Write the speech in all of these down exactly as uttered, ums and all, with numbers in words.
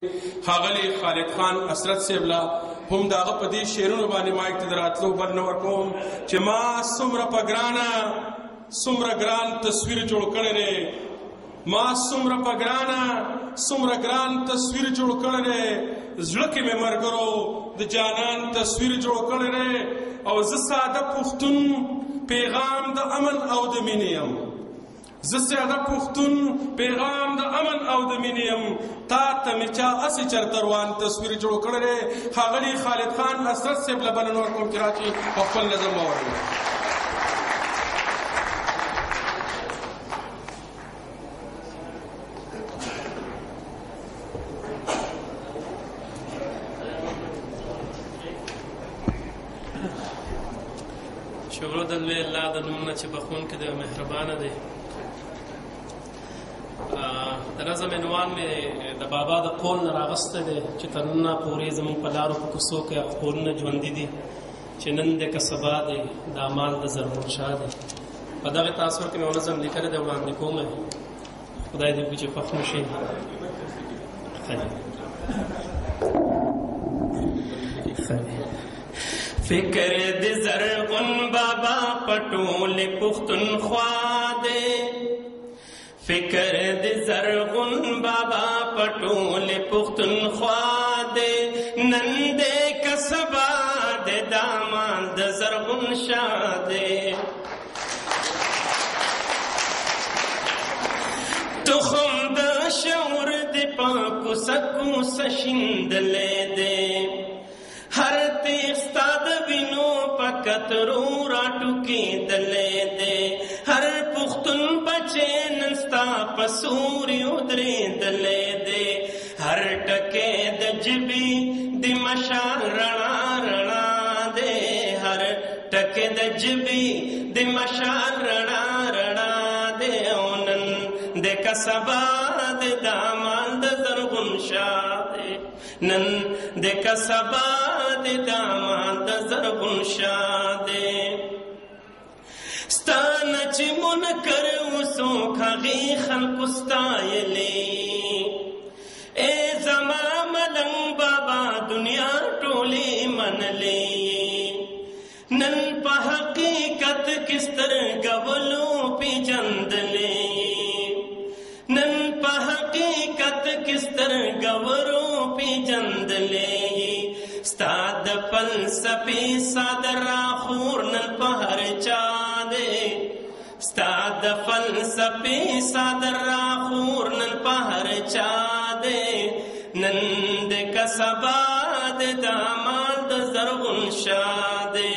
ښاغلی خالد خان اسرت صاحب لا هم د هغه په دې شعرونو باندې ما ته د راتلو بل نه ورکوم چې ما څومره په ګرانه څومره ګران تصویر جوړ کړی دی ما څومره په ګرانه څومره ګران تصویر جوړ کړی دی زړه کې مې ملګرو د جانان تصویر جوړ کړی دی او زه ساده پښتون پیغام د امن او د مینې یم زه ساده پښتون پیغام د امن او د مینې یم تا ته مې چا هسې چرته روان تصویر جوړ کړی دی ښاغلي خالد خان اسرت صاحب له بلنه ورکوم چې راشي او خپل نظم ووایي. شکر د لوی الله د نوم نه چې بخونکی دی او مهربانه دی. د نظم عنوان مې د بابا د قول نه راغستی دی چې تر ننه پورې زموږ په لارو په کوڅو کې قولونه ژوندي دي چې نن دی که سبا دی دا مال د زرغون شاه دی. په دغې تاثر کې مې یو نظم لیکلی دی وړاندې کوم خدای دې وکړي چې خوښ مو شي. فکر د زرغون بابا پټول پښتونخوا دی فکر د زرغون بابا پټول پښتونخوا دی نن دی که سبا دی دامان د زرغون شاه دی تخم د شعور دی په کوڅه کوڅه شیندلی دی هر تیغ ستا د وینو په قطرو راټوکېدلی دی هر پښتون بچی نن ستا په سوري ودرېدلی دی هر ټکی د ژبې د مشال رڼا رڼا دی هر ټکی د ژبې د مشال رڼا رڼا دی او نن د که سبا د دامان د زرغون شاه دی نن د که سبا د دامان د زرغون شاه دی ستا نه چې منکر وڅوک هغې خلکو ستایلی ای زما ملنګ بابا دنیا ټولې منلی نن په حقیقت کې سترګولو پیژندلی نن په حقیقت کې سترګورو پیژندلی ستا د فلسفې ساده راخور نن په هر چا دی ستا د فلسفې ساده راخور نن په هر چا دی نن د که سبا د دامان د زرغون شاه دی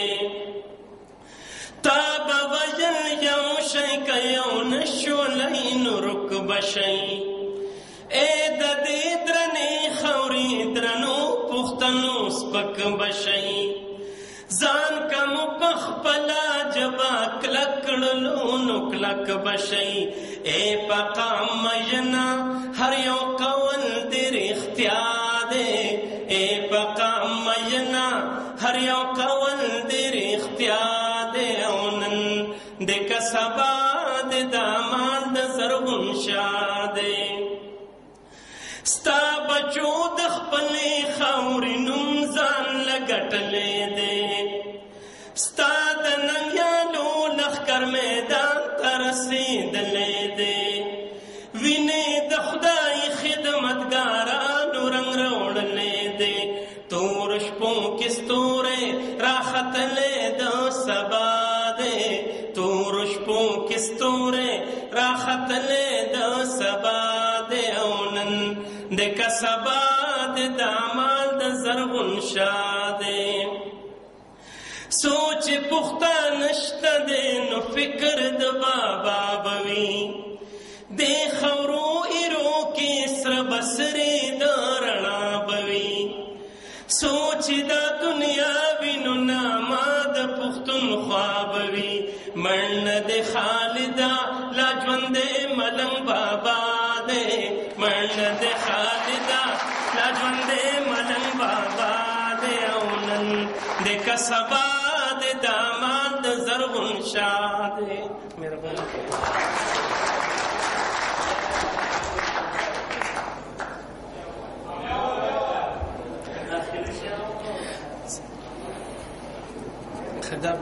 تا به وژل یو شی که یو نشولی نو رک بشی ای د دې درنې خاورې درنو پښتنو سپک بشی ځان که مو په خپله ژبه کلک کړلو نو کلک بشی ای په قام مژنه هر یو قول دې رښتیا دی ای په قام مژنه هر یو قول دې رښتیا دی او نن د که سبا د دامان د زرغون شاه دی ستا بچو د خپلې خاورې نوم ځان له ګټلی دی ستا د ننګیالو لښکر میدان ته رسېدلی دی وینې د خدای خدمتګارانو رنګ راوړلی دی تور شپو کې ستوری راختلی د سبا دی تور شپو کې ستوری راختلی د سبا دی او نن د که سبا د دامان د زرغون شاه دی سوچ پختانه شته دی نو فکر د بابا به وي دې خاورو ایرو کې سره بسرې د رڼا به وي سوچ دا دنیا وینو نامه د پښتونخوا به وي مړ د خالده لا ژوندی ملنګ بابا دی مړ د خالده لا ژوندی ملنګ بابا دی او نن د که سبا د دامان د زرغون شاه دی. مهرباني خداب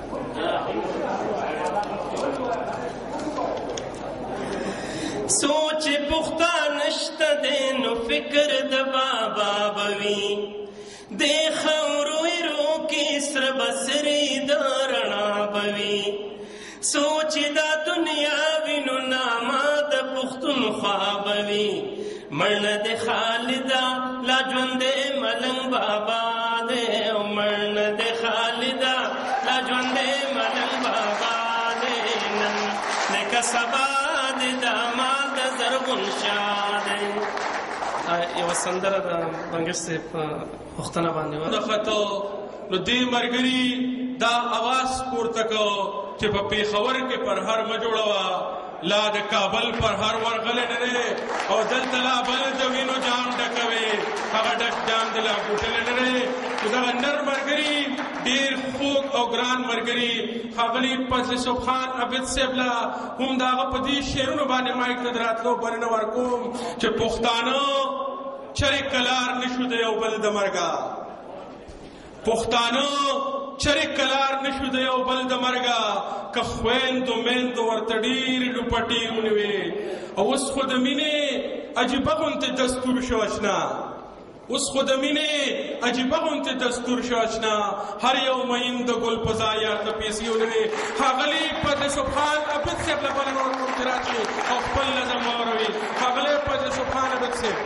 سوچ پختہ نشت دے نو فکر د بابا بوی دے خورو رو کی سر بسری دارنا بوی سوچ دا دنیا وینو ناما د پختون خوابوی مرن دے خالدہ لا جوند ملنگ بابا دے مرن دے خالدہ لا جوند ملنگ بابا دے نن نکا سبا دے دامال دا زرغن شاد یو سندره د بنګش سے پښتنه باندې و نخته نو دې مرګري دا आवाज پورته کو چې په پیښور کې پر هر مجوړوا لا د کابل پر هر ورغله نه او دلته لا بل د وینو جام ډکوي هغه ډک جام د لا کوټل نه دا نر مرګري ډیر خوږ او ګران مرګري خاغلی پس سبحان عبد سبلا هم داغه په دې شعرونو باندې مایک دراتلو برنه ورکوم چې پښتانه چرې کلار نشو د یو بل د مرګا پښتانه چرې کلار نشو د یو بل د مرګا که خويندو میندو ورته ډیر لپټي ونوي او اوس خو د مینې عجیبه غونته دستور شو اشنا اوس خو د مینې عجیبه غونته دستور شو اشنا هر یو مین د ګل پزایا ته پیسې ونوي هغلی په سبحان عبد سبلا باندې نور راځي او خپل نظم اوروي هغلی په سبحان عبد سبلا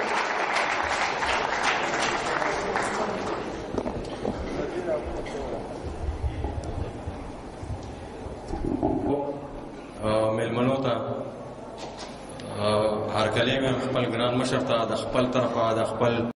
ملمنو ته هر کله مې خپل ګران مشر ته د خپل طرفه د خپل